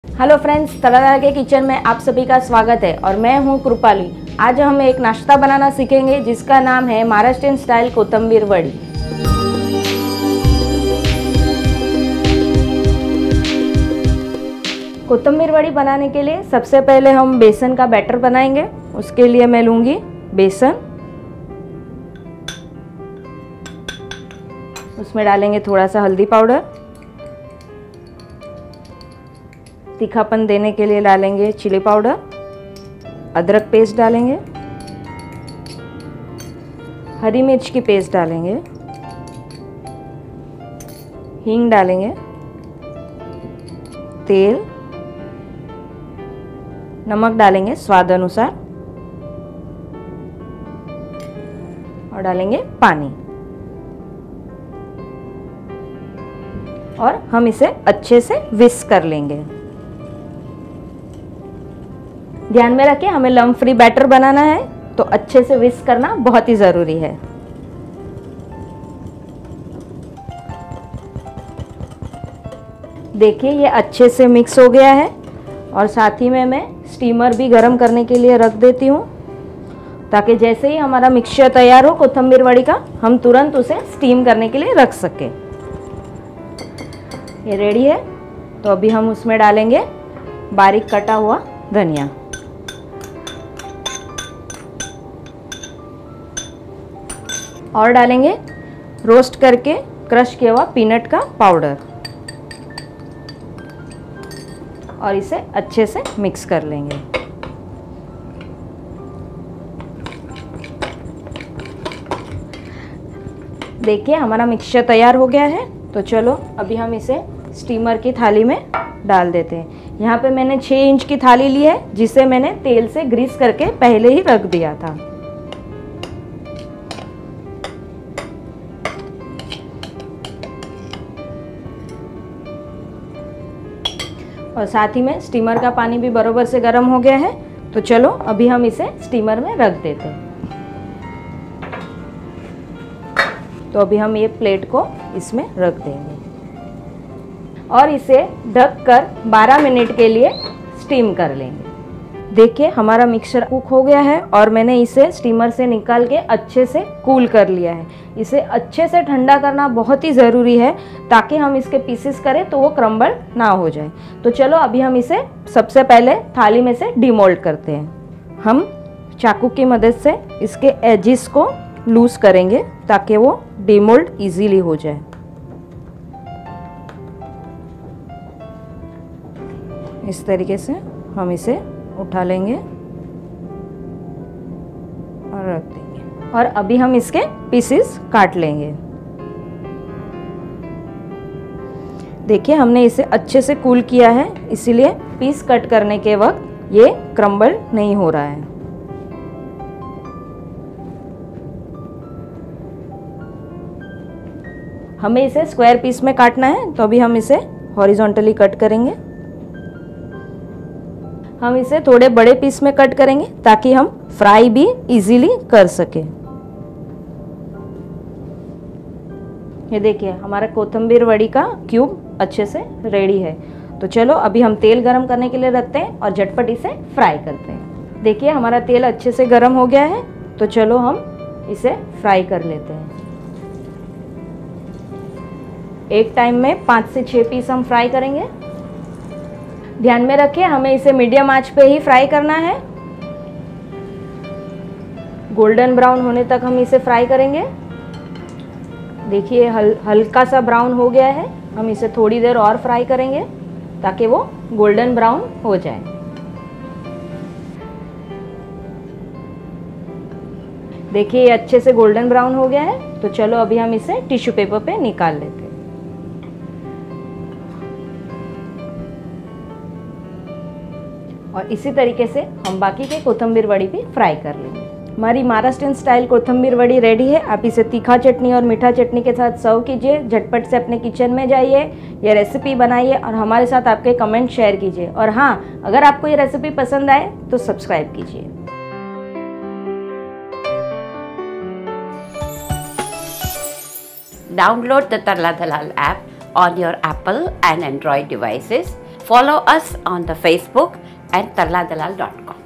Hello friends, तड़ादा के kitchen में आप सभी का स्वागत है और मैं हूं कृपाली। आज हम एक नाश्ता बनाना सीखेंगे जिसका नाम है महाराष्ट्रियन स्टाइल कोथिंबीर वड़ी। कोथिंबीर वड़ी बनाने के लिए सबसे पहले हम बेसन का बैटर बनाएंगे। उसके लिए मैं लूँगी बेसन, उसमें डालेंगे थोड़ा सा हल्दी पाउडर, तीखापन देने के लिए डालेंगे चिली पाउडर, अदरक पेस्ट डालेंगे, हरी मिर्च की पेस्ट डालेंगे, हींग डालेंगे, तेल, नमक डालेंगे स्वाद अनुसार और डालेंगे पानी और हम इसे अच्छे से विस्क कर लेंगे। ध्यान में रखें, हमें लम्प फ्री बैटर बनाना है तो अच्छे से विस्क करना बहुत ही ज़रूरी है। देखिए ये अच्छे से मिक्स हो गया है और साथ ही में मैं स्टीमर भी गरम करने के लिए रख देती हूँ ताकि जैसे ही हमारा मिक्सचर तैयार हो कोथिंबीर वड़ी का, हम तुरंत उसे स्टीम करने के लिए रख सकें। ये रेडी है तो अभी हम उसमें डालेंगे बारीक कटा हुआ धनिया और डालेंगे रोस्ट करके क्रश किया हुआ पीनट का पाउडर और इसे अच्छे से मिक्स कर लेंगे। देखिए हमारा मिक्सचर तैयार हो गया है तो चलो अभी हम इसे स्टीमर की थाली में डाल देते हैं। यहाँ पे मैंने 6 इंच की थाली ली है जिसे मैंने तेल से ग्रीस करके पहले ही रख दिया था। और साथ ही में स्टीमर का पानी भी बराबर से गर्म हो गया है तो चलो अभी हम इसे स्टीमर में रख देते हैं। तो अभी हम ये प्लेट को इसमें रख देंगे और इसे ढककर 12 मिनट के लिए स्टीम कर लेंगे। देखिए हमारा मिक्सचर कुक हो गया है और मैंने इसे स्टीमर से निकाल के अच्छे से कूल कर लिया है। इसे अच्छे से ठंडा करना बहुत ही ज़रूरी है ताकि हम इसके पीसेस करें तो वो क्रम्बल ना हो जाए। तो चलो अभी हम इसे सबसे पहले थाली में से डिमोल्ड करते हैं। हम चाकू की मदद से इसके एजिस को लूज करेंगे ताकि वो डिमोल्ड इजीली हो जाए। इस तरीके से हम इसे उठा लेंगे और रख देंगे और अभी हम इसके पीसेस काट लेंगे। देखिए हमने इसे अच्छे से कूल किया है इसीलिए पीस कट करने के वक्त ये क्रम्बल नहीं हो रहा है। हमें इसे स्क्वायर पीस में काटना है तो अभी हम इसे हॉरिजॉन्टली कट करेंगे। हम इसे थोड़े बड़े पीस में कट करेंगे ताकि हम फ्राई भी इजीली कर सकें। ये देखिए हमारा कोथिंबीर वड़ी का क्यूब अच्छे से रेडी है। तो चलो अभी हम तेल गरम करने के लिए रखते हैं और झटपट इसे फ्राई करते हैं। देखिए हमारा तेल अच्छे से गरम हो गया है तो चलो हम इसे फ्राई कर लेते हैं। एक टाइम में 5 से 6 पीस हम फ्राई करेंगे। ध्यान में रखिए हमें इसे मीडियम आंच पे ही फ्राई करना है। गोल्डन ब्राउन होने तक हम इसे फ्राई करेंगे। देखिए हल्का सा ब्राउन हो गया है। हम इसे थोड़ी देर और फ्राई करेंगे ताकि वो गोल्डन ब्राउन हो जाए। देखिए ये अच्छे से गोल्डन ब्राउन हो गया है तो चलो अभी हम इसे टिश्यू पेपर पे निकाल लेते हैं। और इसी तरीके से हम बाकी के कोथिंबीर वड़ी भी फ्राई कर लेंगे। हमारी महाराष्ट्रियन स्टाइल कोथिंबीर वड़ी रेडी है। आप इसे तीखा चटनी और मीठा चटनी के साथ सर्व कीजिए। झटपट से अपने किचन में जाइए, ये रेसिपी बनाइए और हमारे साथ आपके कमेंट शेयर कीजिए। और हाँ, अगर आपको ये रेसिपी पसंद आए तो सब्सक्राइब कीजिए। Download the Tarla Dalal app on your Apple and Android devices Follow us on the Facebook and tarladalal.com.